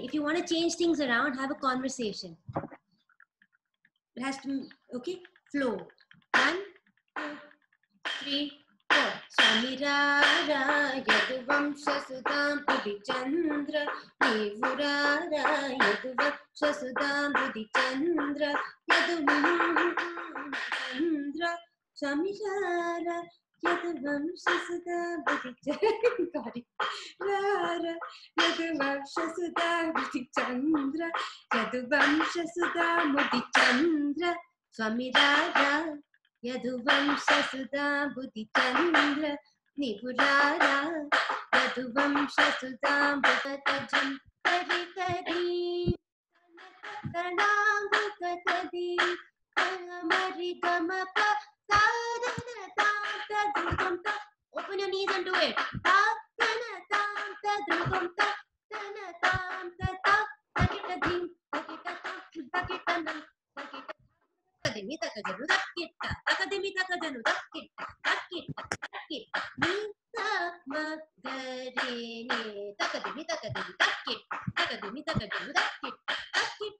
If you want to change things around, have a conversation. It has to, okay, flow. 1, 2, 3, 4. Swami Rara Yaduvam Shasudam Budi Chandra Nivurara Yaduvam Shasudam Budi Chandra Yaduvam Chandra Swami Rara Yaduvam Shasudam Budi Chandra Rara Yaduvam Shasudam Budi Chandra Yaduvam Shasudam Budi Chandra Swami Rara Yaduvanša Sudha Buddhi Chandra Nipurara Yaduvanša Sudha Bhutajam Kari Kari Kanangu Katadi Kamari Gamaka Sadhana Tam Tadrugamta. Open your knees and do it. Sadhana Tam Tadrugamta Sadhana Tam Tata Takitadim Takitatam Takitanam Takita Takademi Takajanu Takita Takademi Takajanu Takita Takita Takita Nita Magarini Takademi Takademi Takita Takademi Takajanu Takita